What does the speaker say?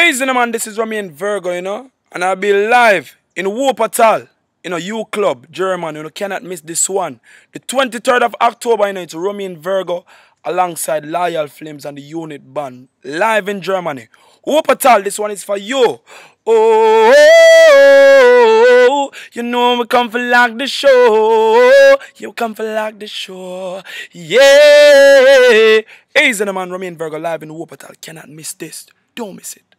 Hey, man, this is ROMAIN VIRGO, and I'll be live in Wuppertal, U Club, Germany. You cannot miss this one. The 23rd of October, it's ROMAIN VIRGO alongside Loyal Flames and the Unit Band, live in Germany. Wuppertal, this one is for you. Oh, you know we come for like the show. You come for like the show. Yeah. Hey, man, ROMAIN VIRGO live in Wuppertal. Cannot miss this. Don't miss it.